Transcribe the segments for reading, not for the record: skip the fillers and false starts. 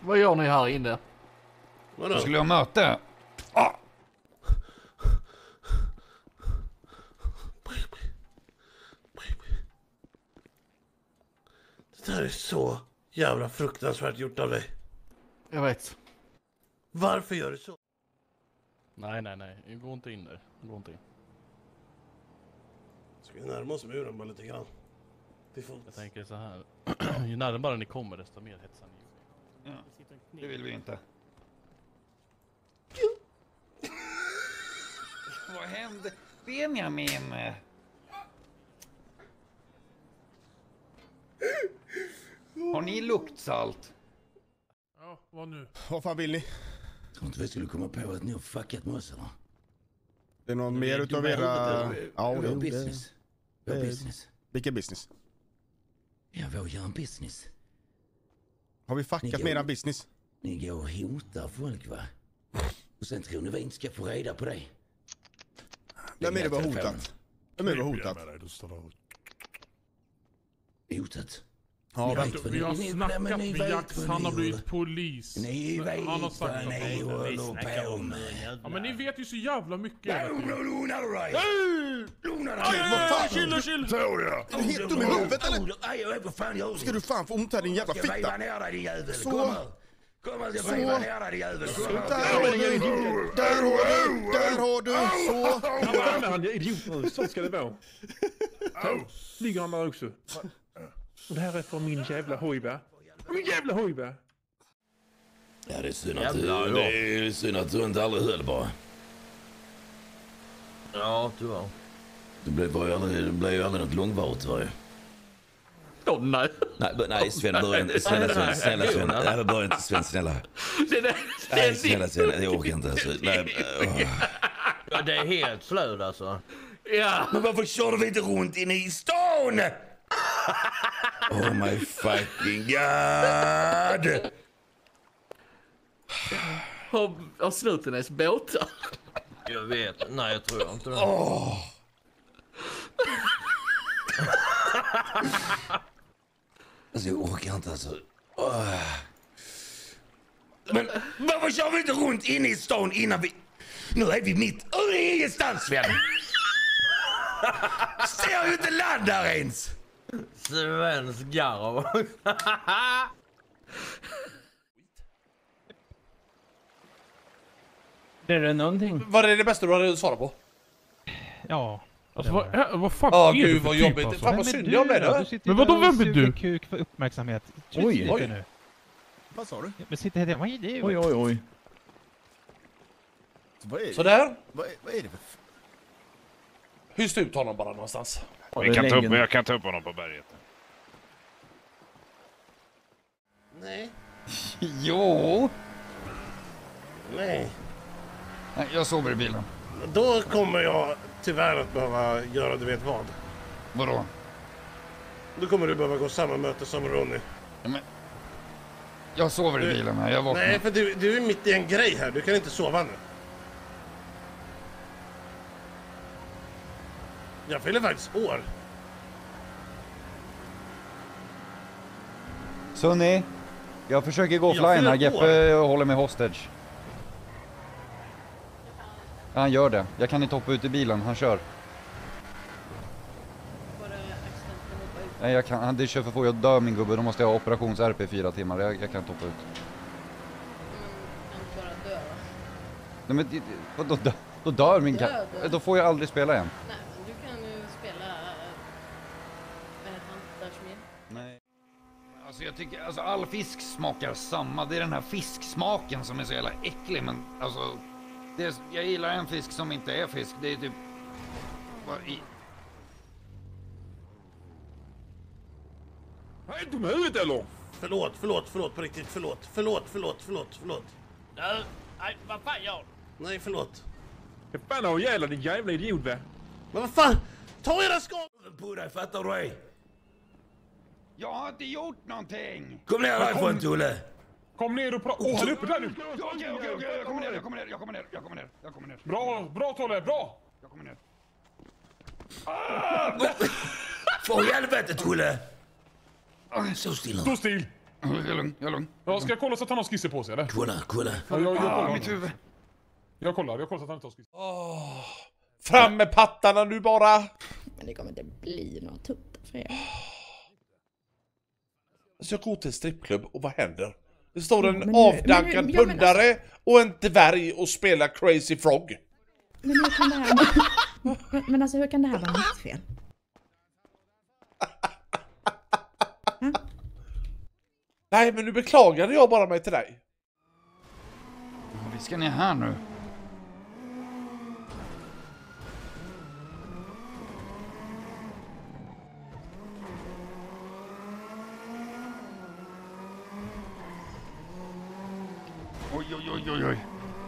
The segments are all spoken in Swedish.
Vad gör ni här inne? Vadå? Skulle jag möte? Det här är så jävla fruktansvärt gjort av dig. Jag vet. Varför gör du så? Nej. Gå inte in där. Gå inte in. Ska vi närma oss muren bara lite grann? Jag tänker så här. Ju närmare ni kommer desto mer hetsar ni. Ja, det vill vi inte. Vad hände? Benjamin! Har ni luktsalt? Ja, vad nu? Vad fan vill ni? Jag tror inte vi skulle komma på att ni har fuckat med oss eller? Det är något mer utav era... Ja, Vår business. Vår business. Vilken business? Ja, vår business. Har vi fuckat med era business? Ni går och hotar folk, va? Och sen tror ni vi inte ska få reda på det. Vem är det var hotat? Vem är det var hotat? Hotat? Ja, Vi har snackat med Jax, han har blivit polis. Ni vet Han har sagt vad ni håller på med. Ja, men ni vet ju så jävla mycket. Lugna dig! Lugna dig! Vad fan? Chill! Är du helt dum i huvudet eller? Vad fan gör du? Ska du fan få ont här din jävla Ska fitta? riva ner dig din jävel? Så. Kom här, ska riva ner dig din jävel. Där har du! Så! Han är idiot nu, så ska det vara. Ligger han där också. Och det här är för min jävla hojba. Min jävla hojba! Ja, det är synd att du inte aldrig höll bara. Ja, tyvärr. Det blev ju aldrig något långvarigt, var ju. Nej, Sven, börja inte. Snälla Sven. Nej, börja inte, Sven, snälla. Nej, snälla Sven, jag orkar inte. Alltså. Ja, det är helt slöd alltså. Ja. Men varför körde vi inte runt inne i stan? Oh my fucking god! Har Slutenäs båtar? Jag vet. Nej, jag tror inte det. Alltså jag orkar inte alltså. Men varför kör vi inte runt inne i stan innan vi... Nu är vi mitt i ingenstans, Sven. Ser ju inte land där ens. Svens garv. Det är någonting. Vad är det bästa du hade svarat på? Ja. Alltså vad fan är det gud för vad typ, jobbigt. alltså? Fan vad synd jag blev det. Men vadå, vem är du? Kuk för uppmärksamhet. Oj. Nu. Vad sa du? Men sitter här. Vad är det? Oj. Sådär. Vad är det för... Hyst ut honom bara någonstans. Jag kan ta upp honom på berget. Nej. Jo. Nej. Nej, jag sover i bilen. Då kommer jag tyvärr att behöva göra du vet vad. Vadå? Då kommer du behöva gå samma möte som Ronny. Ja, men... Jag sover i bilen här, jag vaknar. Nej, för du är mitt i en grej här. Du kan inte sova nu. Jag fyller faktiskt år. Sunny, jag försöker gå Jag offline fyller här. år. Geppe håller mig hostage. Ja, han gör det. Jag kan inte hoppa ut i bilen, han kör. Nej, jag kan, det kör för få. Jag dör min gubbe, då måste jag ha operations RP i 4 timmar. Jag kan inte hoppa ut. Kan bara dö, va? Nej, men då dör min katt. Då får jag aldrig spela igen. Nej, men du kan ju spela Huntersmith. Nej. Alltså jag tycker, alltså all fisk smakar samma. Det är den här fisksmaken som är så jävla äcklig. Men alltså, jag gillar en fisk som inte är fisk. Det är typ... Är du med huvudet eller? Förlåt på riktigt. Förlåt. Nej, vad fan gör du? Nej, förlåt. Jag fan har ihjäl din jävla idiot, va? Men vad fan? Ta era skador på dig, fattar du det? Jag har inte gjort någonting! Kom ner härifrån, Tulle! Kom ner och prata. Åh, han är uppe där nu! Okej, jag kommer ner. Bra Tolle, bra! Jag kommer ner. För helvete, Tulle! Så still. Stå still! Jag är lugn. Ja, ska jag kolla så att han har skisser på sig, eller? Kolla. Ja, jag kollar. Mitt huvud. Jag kollar så att han inte har skisser. Fram med pattarna nu bara! Men det kommer inte bli några tuttar för er. Så jag går till en strippklubb och vad händer? Det står en men avdankad ja, men pundare och en dvärg och spelar Crazy Frog. Men hur kan det här... men alltså hur kan det här vara mitt fel? Nej, men nu beklagade jag bara mig till dig. Vi ska ner här nu. Oj.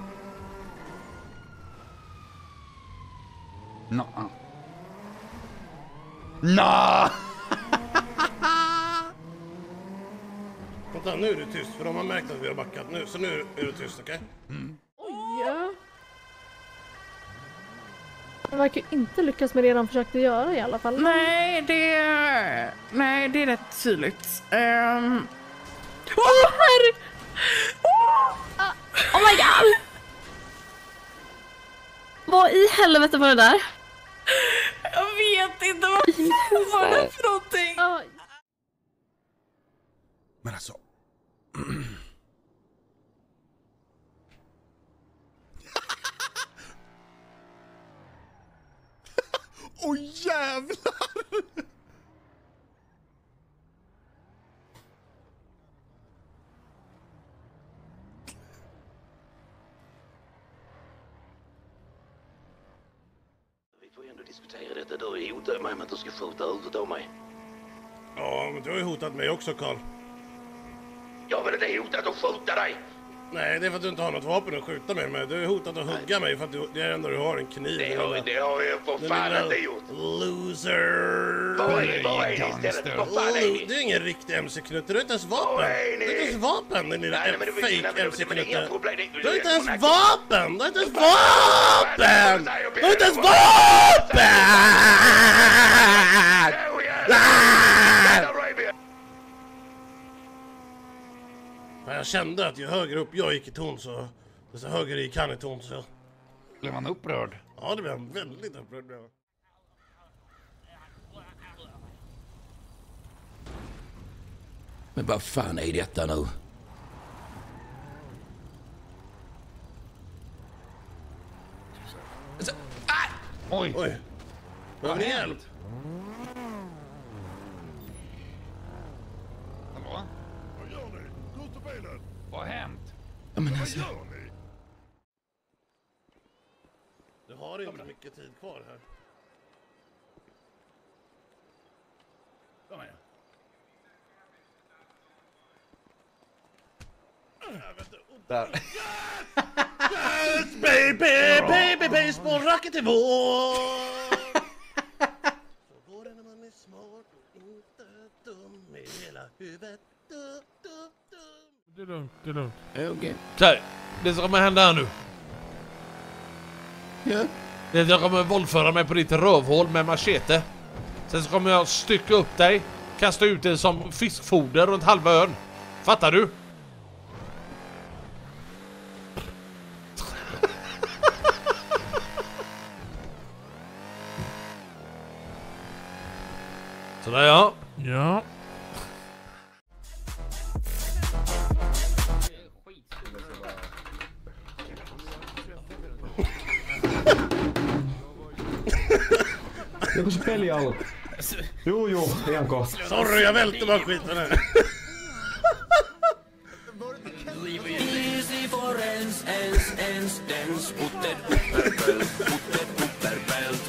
Nå. Vänta, nu är du tyst för de har märkt att vi har backat nu. Så nu är du tyst, okej? Ja. Jag verkar inte lyckas med det de försökte göra i alla fall. Nej, det är rätt tydligt. Herre! Oh my god! Vad i helvete var det där? Jag vet inte vad var det för någonting. Men alltså... Åh jävlar! Vi får ju ändå diskutera detta. Du har ju hotat mig med att du ska skjuta huvudet av mig. Ja, men du har ju hotat mig också, Carl. Jag vill inte hotat att skjuta dig. Nej, det är för att du inte har något vapen att skjuta mig med. Du har hotat att hugga mig för att det är ändå du har en kniv. Det har jag för fan inte gjort. Loser! Vad är det istället? Vad fan är det? Du är ingen riktig MC-knutte. Du har inte ens vapen. Du har inte ens vapen, din lilla fake MC-knutte. Du har inte ens vapen! Du har inte ens vapen! Du har inte ens vapen! Jag kände att ju högre upp jag gick i ton så desto högre gick han i ton så. Blev man upprörd? Ja, det blev han väldigt upprörd. Men vad fan är detta nu? Oj! Behöver ni hjälp? Hallå? Vad gör ni? Gå ut ur bilen! Vad har hänt? Ja, men Vad alltså... gör ni? Du har inte mycket tid kvar här. Kom igen. Där. Yes, baby, baseball, racket i vår. Så går det när man är smart och inte dum med hela huvudet. Det är lugnt, det är lugnt. Okej. Okej, det som kommer hända här nu. Ja. Det är att jag kommer våldföra mig på ditt rövhål med machete. Sen så kommer jag stycka upp dig, kasta ut dig som fiskfoder runt halva ön. Fattar du? Sådär ja. Ja. Joku se peli alku. Juu, ihan kohta. Sorry, jag välte bara skiten här. Easy for ens, putted upperbelt.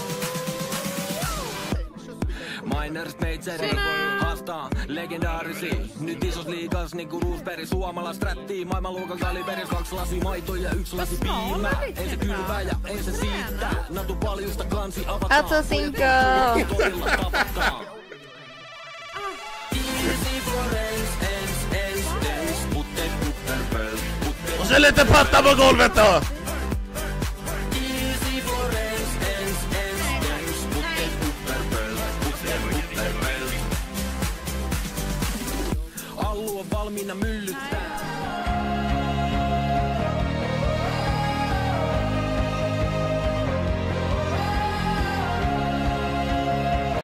Miners Major haastaa legendaarisi. Nyt isos liigas niinku Roosberg, suomalais rättii. Maailmanluokan kaliberis, 2 lasi maito ja 1 lasi piimää. Ei se kylvää ja ei se siittää. Natu paljusta kansi avataan. That's a cinco. Easy for ens, putted upperbelt. Och så lite patta på golvet då. Easy for ens, putted upperbelt. Allu on valmiina myllyttää.